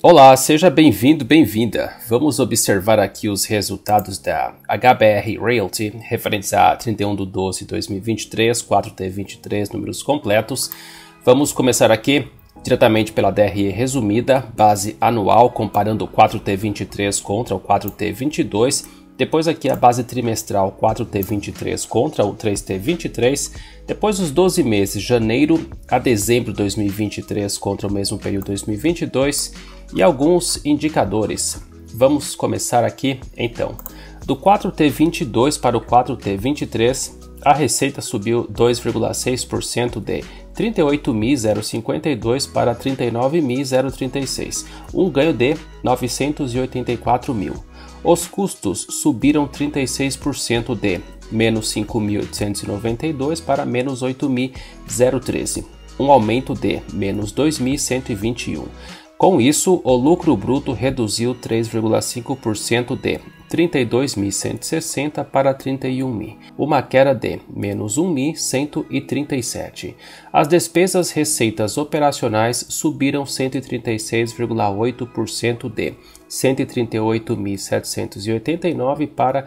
Olá, seja bem-vindo, bem-vinda. Vamos observar aqui os resultados da HBR Realty, referentes a 31/12/2023, 4T23, números completos. Vamos começar aqui diretamente pela DRE resumida, base anual, comparando o 4T23 contra o 4T22. Depois aqui a base trimestral 4T23 contra o 3T23. Depois os 12 meses, janeiro a dezembro de 2023 contra o mesmo período de 2022. E alguns indicadores. Vamos começar aqui então. Do 4T22 para o 4T23, a receita subiu 2,6% de 38.052 para 39.036, um ganho de 984 mil. Os custos subiram 36% de menos 5.892 para menos 8.013, um aumento de menos 2.121. Com isso, o lucro bruto reduziu 3,5% de 32.160 para 31.000, uma queda de menos 1.137. As despesas receitas operacionais subiram 136,8% de 138.789 para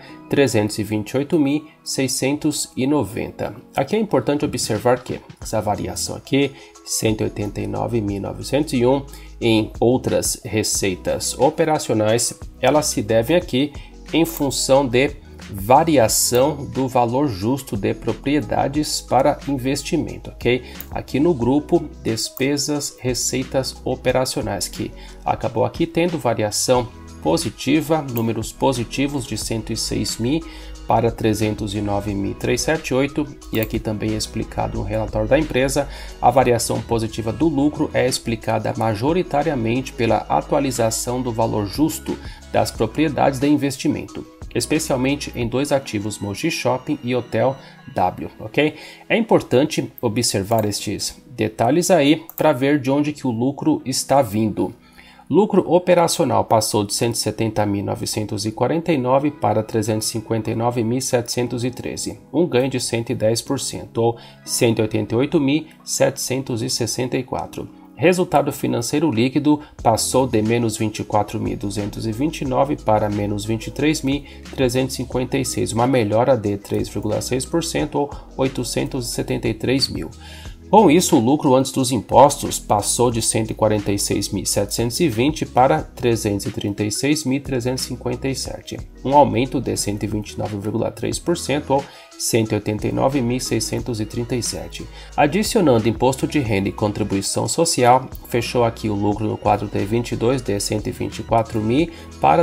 328.690. Aqui é importante observar que essa variação aqui, 189.901, em outras receitas operacionais, elas se devem aqui em função de variação do valor justo de propriedades para investimento, ok? Aqui no grupo despesas, receitas operacionais, que acabou aqui tendo variação positiva, números positivos de 106.000 para 309.378, e aqui também é explicado no relatório da empresa, a variação positiva do lucro é explicada majoritariamente pela atualização do valor justo das propriedades de investimento, especialmente em dois ativos, Mogi Shopping e Hotel W, ok? É importante observar estes detalhes aí para ver de onde que o lucro está vindo. Lucro operacional passou de 170.949 para 359.713, um ganho de 110%, ou 188.764. Resultado financeiro líquido passou de menos 24.229 para menos 23.356, uma melhora de 3,6%, ou 873 mil. Com isso, o lucro antes dos impostos passou de 146.720 para 336.357, um aumento de 129,3%, ou 189.637. Adicionando imposto de renda e contribuição social, fechou aqui o lucro no 4T22 de 124.000 para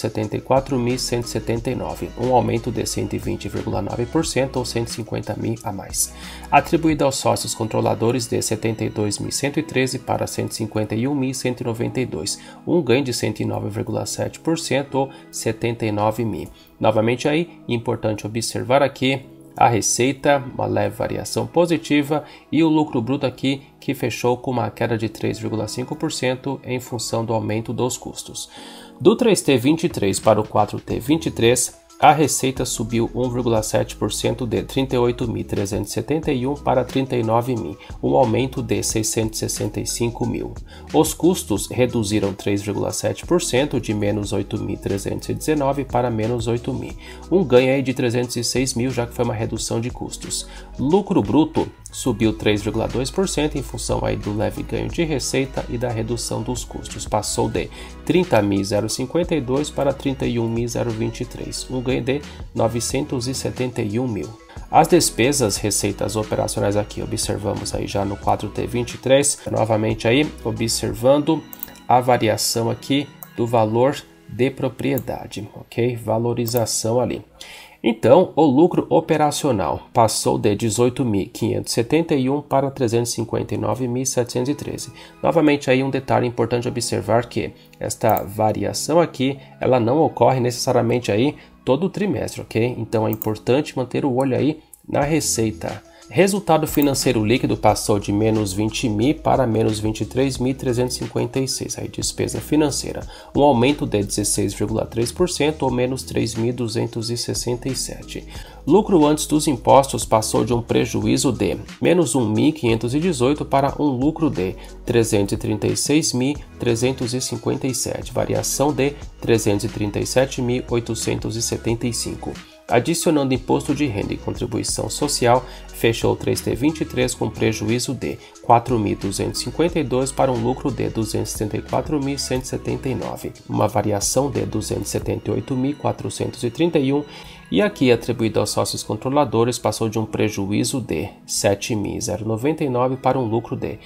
274.179, um aumento de 120,9%, ou 150.000 a mais. Atribuído aos sócios controladores de 72.113 para 151.192, um ganho de 109,7%, ou 79.000. Novamente aí, importante observar aqui a receita, uma leve variação positiva, e o lucro bruto aqui que fechou com uma queda de 3,5% em função do aumento dos custos. Do 3T23 para o 4T23, a receita subiu 1,7% de 38.371 para 39.000, um aumento de 665 mil. Os custos reduziram 3,7% de menos 8.319 para menos 8.000, um ganho aí de 306 mil, já que foi uma redução de custos. Lucro bruto subiu 3,2% em função aí do leve ganho de receita e da redução dos custos. Passou de 30.052 para 31.023, um ganho de 971 mil. As despesas, receitas operacionais aqui observamos aí já no 4T23, novamente aí observando a variação aqui do valor de propriedade, ok? Valorização ali. Então, o lucro operacional passou de 18.571 para 359.713. Novamente aí um detalhe importante observar que esta variação aqui, ela não ocorre necessariamente aí todo o trimestre, ok? Então é importante manter o olho aí na receita. Resultado financeiro líquido passou de menos 20.000 para menos 23.356, aí despesa financeira, um aumento de 16,3% ou menos 3.267. Lucro antes dos impostos passou de um prejuízo de menos 1.518 para um lucro de 336.357, variação de 337.875. Adicionando imposto de renda e contribuição social, fechou o 3T23 com prejuízo de 4.252 para um lucro de 274.179, uma variação de 278.431, e aqui atribuído aos sócios controladores passou de um prejuízo de 7.099 para um lucro de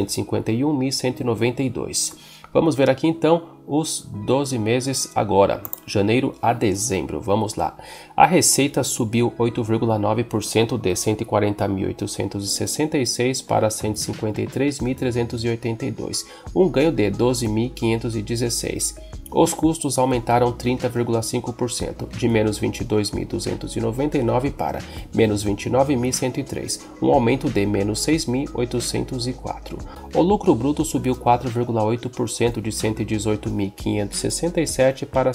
151.192. Vamos ver aqui então os 12 meses agora, janeiro a dezembro. Vamos lá. A receita subiu 8,9% de 140.866 para 153.382, um ganho de 12.516. Os custos aumentaram 30,5%, de menos 22.299 para menos 29.103, um aumento de menos 6.804. O lucro bruto subiu 4,8% de 118.567 para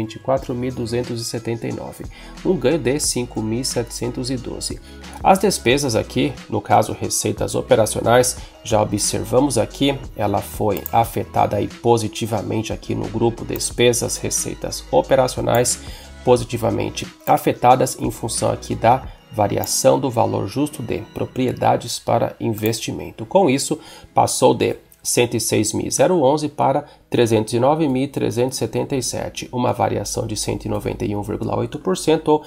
124.279, um ganho de 5.712. As despesas aqui, no caso receitas operacionais, já observamos aqui, ela foi afetada aí positivamente aqui no grupo despesas, receitas operacionais, positivamente afetadas em função aqui da variação do valor justo de propriedades para investimento. Com isso, passou de 106.011 para 309.377, uma variação de 191,8% ou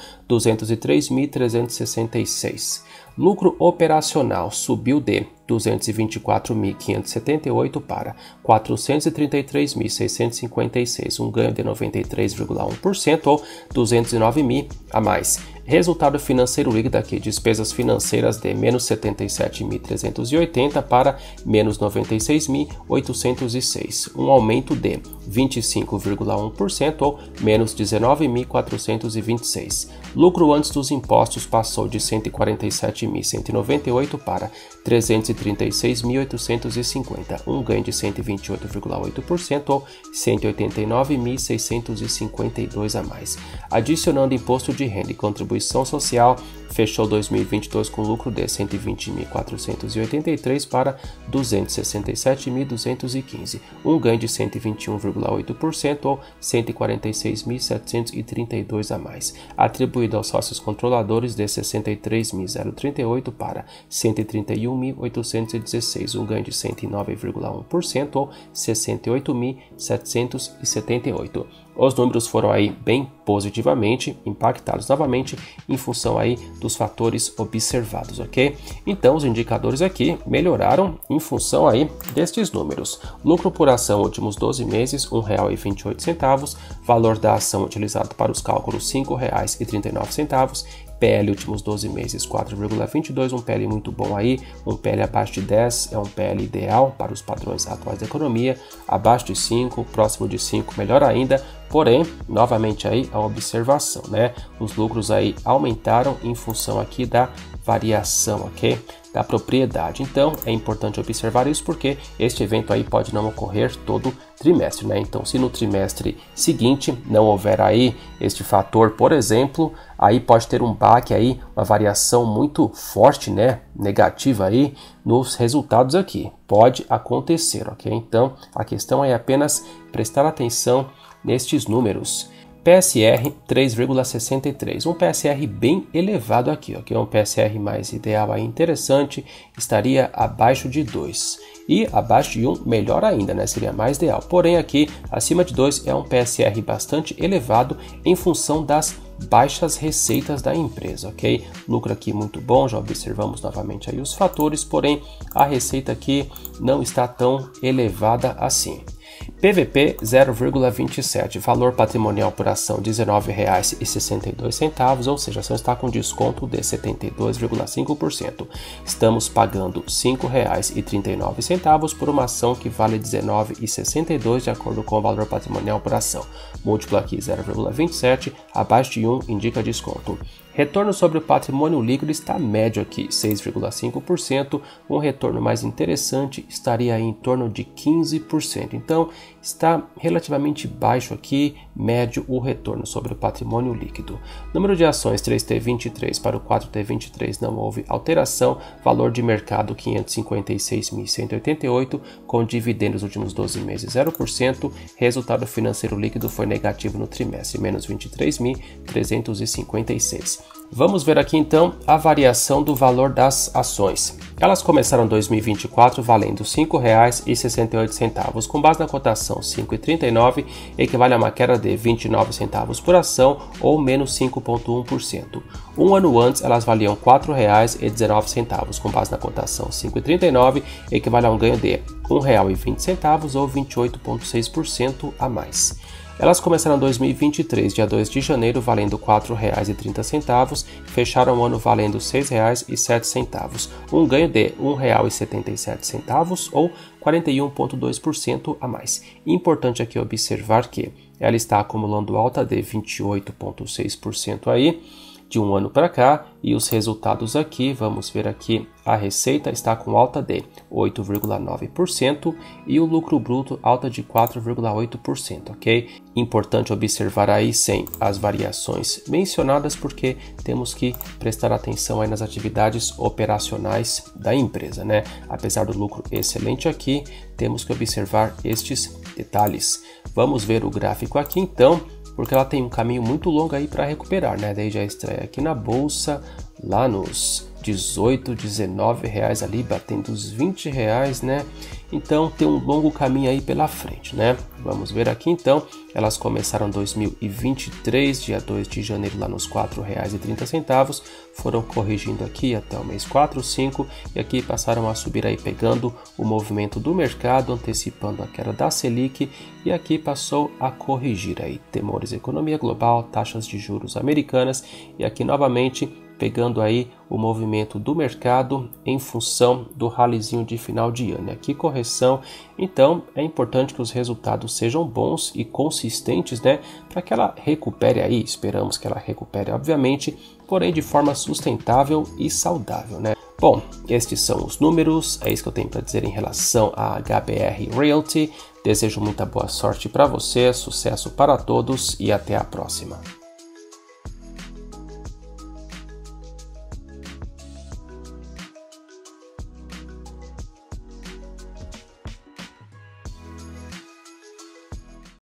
203.366. Lucro operacional subiu de 224.578 para 433.656, um ganho de 93,1% ou 209.000 a mais. Resultado financeiro líquido aqui, despesas financeiras de menos 77.380 para menos 96.806, um aumento de 25,1% ou menos 19.426. Lucro antes dos impostos passou de 147.198 para 336.850, um ganho de 128,8% ou 189.652 a mais. Adicionando imposto de renda e contribuição social, fechou 2022 com lucro de 120.483 para 267.215, um ganho de 121,8% ou 146.732 a mais, atribuído aos sócios controladores de 63.038 para 131.816, um ganho de 109,1% ou 68.778. Os números foram aí bem positivamente impactados novamente em função aí dos fatores observados, ok? Então os indicadores aqui melhoraram em função aí destes números. Lucro por ação últimos 12 meses, R$ 1,28, valor da ação utilizado para os cálculos R$ 5,39, PL últimos 12 meses 4,22, um PL muito bom aí, um PL abaixo de 10 é um PL ideal para os padrões atuais da economia, abaixo de 5, próximo de 5, melhor ainda. Porém, novamente aí a observação, né? Os lucros aí aumentaram em função aqui da variação, ok? Da propriedade. Então, é importante observar isso porque este evento aí pode não ocorrer todo trimestre, né? Então, se no trimestre seguinte não houver aí este fator, por exemplo, aí pode ter um baque aí, uma variação muito forte, né? Negativa aí nos resultados aqui. Pode acontecer, ok? Então, a questão é apenas prestar atenção nestes números. PSR 3,63, um PSR bem elevado aqui, ok? Um PSR mais ideal aí interessante, estaria abaixo de 2. E abaixo de 1, melhor ainda, né? Seria mais ideal. Porém aqui, acima de 2 é um PSR bastante elevado em função das baixas receitas da empresa, ok? Lucro aqui muito bom, já observamos novamente aí os fatores, porém a receita aqui não está tão elevada assim. PVP 0,27, valor patrimonial por ação R$ 19,62, ou seja, a ação está com desconto de 72,5%. Estamos pagando R$ 5,39 por uma ação que vale R$ 19,62 de acordo com o valor patrimonial por ação. Múltiplo aqui 0,27, abaixo de 1 indica desconto. Retorno sobre o patrimônio líquido está médio aqui, 6,5%. Um retorno mais interessante estaria aí em torno de 15%. Então, está relativamente baixo aqui, médio, o retorno sobre o patrimônio líquido. Número de ações 3T23 para o 4T23 não houve alteração. Valor de mercado 556.188, com dividendos nos últimos 12 meses 0%. Resultado financeiro líquido foi negativo no trimestre, menos 23.356. Vamos ver aqui então a variação do valor das ações. Elas começaram 2024 valendo R$ 5,68, com base na cotação 5,39, equivale a uma queda de 29 centavos por ação ou menos 5,1%. Um ano antes elas valiam R$ 4,19, com base na cotação 5,39, equivale a um ganho de R$ 1,20 ou 28,6% a mais. Elas começaram em 2023, dia 2 de janeiro, valendo R$ 4,30, fecharam o ano valendo R$ 6,07, um ganho de R$ 1,77 ou 41,2% a mais. Importante aqui observar que ela está acumulando alta de 28,6% aí, de um ano para cá, e os resultados aqui, vamos ver aqui, a receita está com alta de 8,9% e o lucro bruto alta de 4,8%, ok? Importante observar aí sem as variações mencionadas, porque temos que prestar atenção aí nas atividades operacionais da empresa, né? Apesar do lucro excelente aqui, temos que observar estes detalhes. Vamos ver o gráfico aqui então, porque ela tem um caminho muito longo aí para recuperar, né? Desde a estreia aqui na bolsa, lá nos 18, 19 reais ali, batendo os 20 reais, né? Então tem um longo caminho aí pela frente, né? Vamos ver aqui então, elas começaram 2023, dia 2 de janeiro lá nos R$ 4,30, foram corrigindo aqui até o mês 4, 5 e aqui passaram a subir aí pegando o movimento do mercado, antecipando a queda da Selic e aqui passou a corrigir aí temores economia global, taxas de juros americanas e aqui novamente pegando aí o movimento do mercado em função do ralizinho de final de ano. Aqui correção, então é importante que os resultados sejam bons e consistentes, né, para que ela recupere aí, esperamos que ela recupere obviamente, porém de forma sustentável e saudável, né. Bom, estes são os números, é isso que eu tenho para dizer em relação a HBR Realty. Desejo muita boa sorte para você, sucesso para todos e até a próxima.